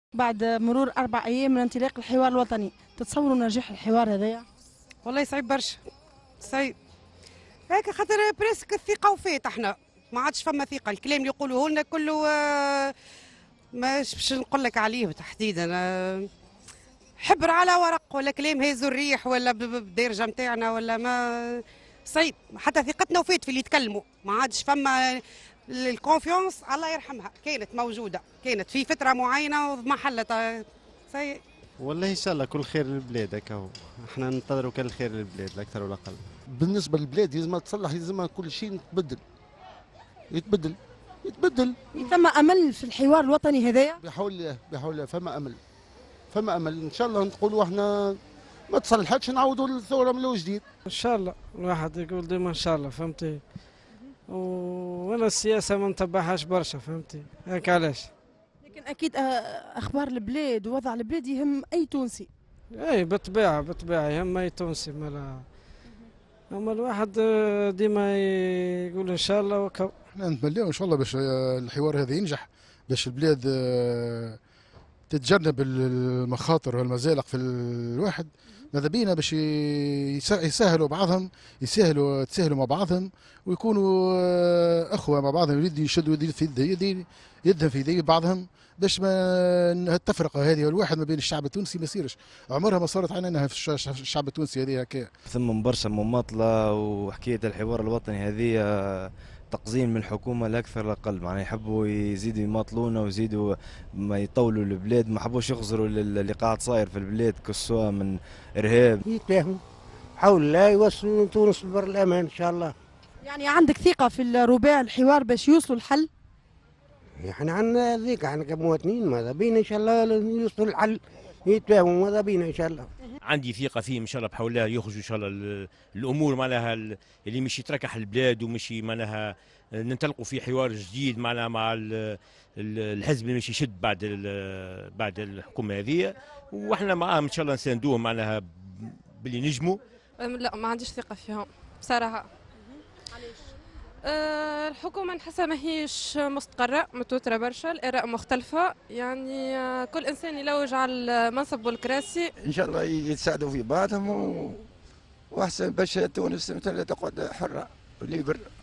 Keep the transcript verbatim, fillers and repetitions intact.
بعد مرور أربع أيام من انطلاق الحوار الوطني، تتصوروا نجاح الحوار هذايا؟ والله صعيب برشا، صعيب هيك خاطر بريسك الثقة وفات، احنا ما عادش فما ثقة. الكلام اللي يقولوه لنا كله آه، مش باش نقول لك عليه تحديدا، آه، حبر على ورق ولا كلام هيزو الريح ولا ب- ب- بالدارجة نتاعنا ولا ما صعيب. حتى ثقتنا وفات في اللي يتكلموا، ما عادش فما الكونفيونس. الله يرحمها كانت موجودة، كانت في فترة معينة وضمحلت. آه، سيء. والله ان شاء الله كل خير للبلاد. هكا هو احنا ننتظروا كل خير للبلاد لا اكثر ولا اقل. بالنسبه للبلاد لازم تصلح، لازم كل شيء يتبدل يتبدل يتبدل ثم أمل في الحوار الوطني هذايا؟ بحول الله بحول الله. فما امل، فما امل. ان شاء الله نقولوا احنا ما تصلحتش نعاودوا الثوره من وجديد. ان شاء الله الواحد يقول ديما ان شاء الله، فهمتي. وانا السياسه ما نتبعهاش برشا، فهمتي، هيك علاش. لكن أكيد آه، أخبار البلاد ووضع البلاد يهم أي تونسي. اي بالطبيعه بالطبيعه يهم اي تونسي. مالا اما الواحد آه، ديما يقول ان شاء الله وكو. احنا نتمنى ان شاء الله باش الحوار هذا ينجح، باش البلاد آه، تتجنب المخاطر والمزالق في الواحد. ماذا بينا باش يسا- يسهلوا بعضهم، يسهلوا تسهلوا مع بعضهم ويكونوا آه، اخوه مع بعضهم، يريد يشدوا يدي في يدي يدي يدهم في يدي بعضهم، باش ما التفرقه هذه والواحد ما بين الشعب التونسي ما يصيرش. عمرها ما صارت عندنا في الش- الشعب التونسي هذه هكا. ثم برشا مماطلة، وحكاية الحوار الوطني هذه تقزيم من الحكومة لا أكثر لا أقل. معناها يحبوا يزيدوا يماطلونا ويزيدوا ما يطولوا البلاد، ما حبوش يخزروا اللي قاعد صاير في البلاد كسوا من إرهاب. يتفاهموا حول الله يوصلوا تونس لبر الأمان إن شاء الله. يعني عندك ثقة في الرباع الحوار باش يوصلوا الحل؟ احنا عندنا ذيك، احنا كمواطنين ماذا بينا إن شاء الله يوصلوا الحل، يتفاهموا ماذا بينا إن شاء الله. عندي ثقة فيه إن شاء الله بحول الله يخرجوا إن شاء الله ال- الأمور معناها ال- اللي مش يتركح البلاد ومش معناها ننطلقوا في حوار جديد معناها مع ال- ال- الحزب اللي مش يشد بعد ال- بعد الحكومة هذه، واحنا معاهم إن شاء الله نساندوهم معناها باللي نجموا. لا ما عنديش ثقة فيهم بصراحة. أه الحكومة نحسها ماهيش مستقرة، متوترة برشا، الآراء مختلفة، يعني آه، كل إنسان يلوج على المنصب والكراسي. ان شاء الله يتساعدوا في بعضهم و... واحسن باش تونس مثلا تقعد حره وليبر.